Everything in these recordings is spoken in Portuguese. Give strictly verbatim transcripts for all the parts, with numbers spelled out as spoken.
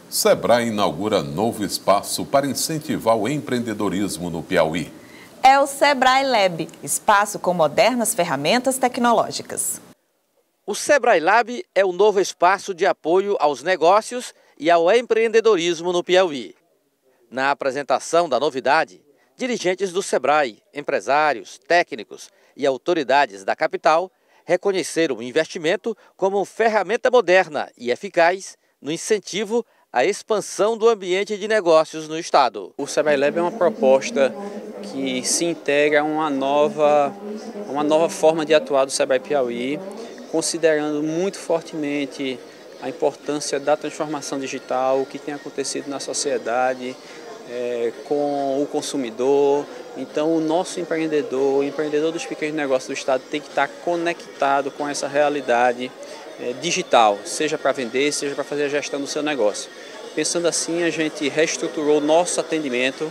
Sebrae inaugura novo espaço para incentivar o empreendedorismo no Piauí. É o Sebrae Lab, espaço com modernas ferramentas tecnológicas. O Sebrae Lab é o novo espaço de apoio aos negócios e ao empreendedorismo no Piauí. Na apresentação da novidade, dirigentes do Sebrae, empresários, técnicos e autoridades da capital reconheceram o investimento como ferramenta moderna e eficaz no incentivo à expansão do ambiente de negócios no estado. O Sebrae Lab é uma proposta que se integra a uma nova, uma nova forma de atuar do Sebrae Piauí, considerando muito fortemente a importância da transformação digital, o que tem acontecido na sociedade, é, com o consumidor. Então o nosso empreendedor, o empreendedor dos pequenos negócios do estado tem que estar conectado com essa realidade é, digital, seja para vender, seja para fazer a gestão do seu negócio. Pensando assim, a gente reestruturou o nosso atendimento,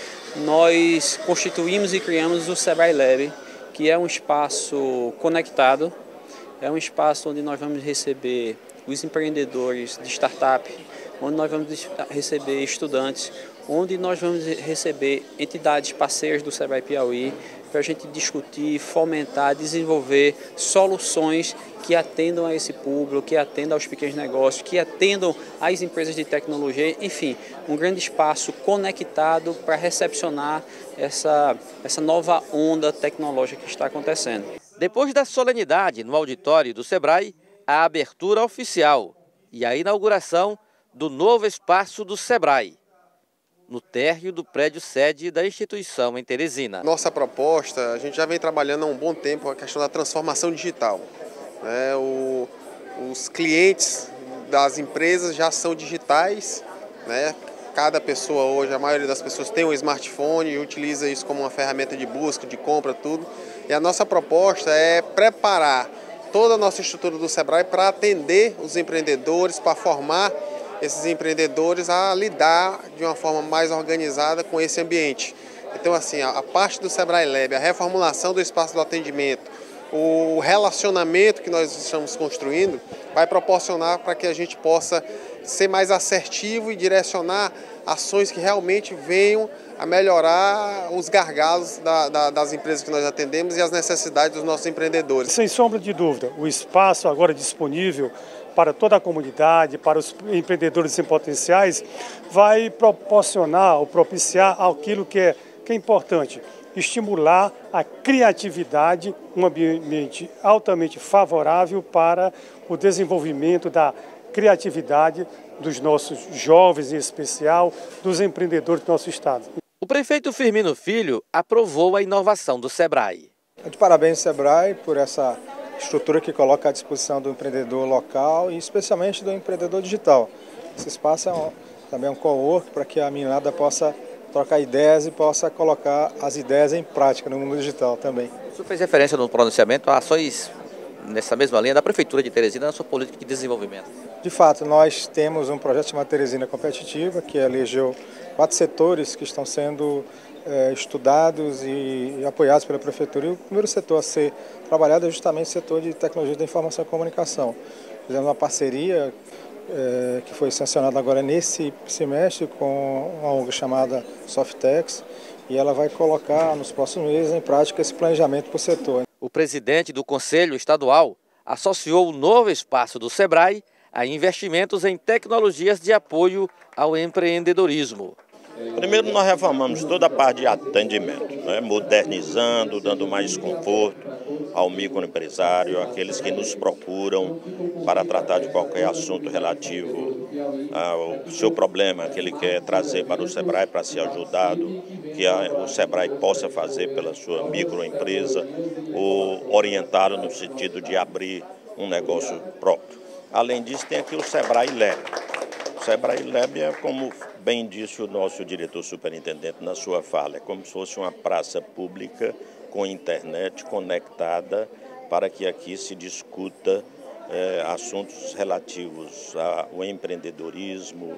nós constituímos e criamos o Sebrae Lab, que é um espaço conectado, é um espaço onde nós vamos receber os empreendedores de startup, onde nós vamos receber estudantes, onde nós vamos receber entidades parceiras do Sebrae Piauí para a gente discutir, fomentar, desenvolver soluções que atendam a esse público, que atendam aos pequenos negócios, que atendam às empresas de tecnologia, enfim, um grande espaço conectado para recepcionar essa, essa nova onda tecnológica que está acontecendo. Depois da solenidade no auditório do Sebrae, a abertura oficial e a inauguração do novo espaço do Sebrae, no térreo do prédio sede da instituição em Teresina. Nossa proposta, a gente já vem trabalhando há um bom tempo a questão da transformação digital. Né? O, os clientes das empresas já são digitais, né? Cada pessoa hoje, a maioria das pessoas tem um smartphone e utiliza isso como uma ferramenta de busca, de compra, tudo. E a nossa proposta é preparar toda a nossa estrutura do Sebrae para atender os empreendedores, para formar esses empreendedores a lidar de uma forma mais organizada com esse ambiente. Então, assim, a parte do Sebrae Lab, a reformulação do espaço do atendimento, o relacionamento que nós estamos construindo vai proporcionar para que a gente possa ser mais assertivo e direcionar ações que realmente venham a melhorar os gargalos da, da, das empresas que nós atendemos e as necessidades dos nossos empreendedores. Sem sombra de dúvida, o espaço agora disponível para toda a comunidade, para os empreendedores em potenciais, vai proporcionar ou propiciar aquilo que é, que é importante, estimular a criatividade, um ambiente altamente favorável para o desenvolvimento da criatividade dos nossos jovens, em especial, dos empreendedores do nosso estado. O prefeito Firmino Filho aprovou a inovação do Sebrae. De parabéns, Sebrae, por essa estrutura que coloca à disposição do empreendedor local e especialmente do empreendedor digital. Esse espaço é um, também um co-work para que a meninada possa trocar ideias e possa colocar as ideias em prática no mundo digital também. O senhor fez referência no pronunciamento a ações nessa mesma linha da Prefeitura de Teresina na sua política de desenvolvimento. De fato, nós temos um projeto chamado Teresina Competitiva, que elegeu quatro setores que estão sendo é, estudados e, e apoiados pela Prefeitura. E o primeiro setor a ser trabalhado é justamente o setor de tecnologia da informação e comunicação. Fizemos uma parceria é, que foi sancionada agora nesse semestre com uma O N G chamada Softex, e ela vai colocar nos próximos meses em prática esse planejamento para o setor. O presidente do Conselho Estadual associou o novo espaço do Sebrae a investimentos em tecnologias de apoio ao empreendedorismo. Primeiro, nós reformamos toda a parte de atendimento, né? Modernizando, dando mais conforto ao microempresário, aqueles que nos procuram para tratar de qualquer assunto relativo ao seu problema que ele quer trazer para o Sebrae para ser ajudado, que o Sebrae possa fazer pela sua microempresa ou orientá-lo no sentido de abrir um negócio próprio. Além disso, tem aqui o Sebrae Lab. O Sebrae Lab é, como bem disse o nosso diretor superintendente na sua fala, é como se fosse uma praça pública com internet conectada para que aqui se discuta é, assuntos relativos ao empreendedorismo,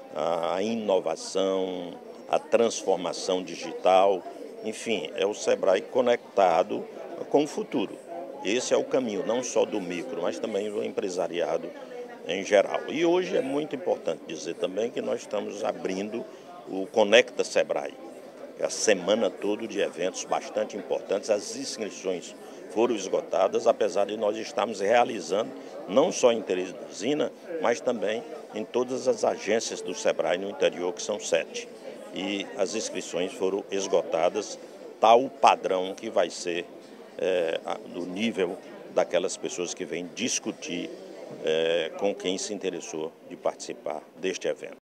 à inovação, à transformação digital, enfim, é o Sebrae conectado com o futuro. Esse é o caminho, não só do micro, mas também do empresariado em geral. E hoje é muito importante dizer também que nós estamos abrindo o Conecta Sebrae, a semana toda de eventos bastante importantes. As inscrições foram esgotadas, apesar de nós estarmos realizando, não só em Teresina, mas também em todas as agências do Sebrae no interior, que são sete. E as inscrições foram esgotadas, tal padrão que vai ser é, do nível daquelas pessoas que vêm discutir é, com quem se interessou de participar deste evento.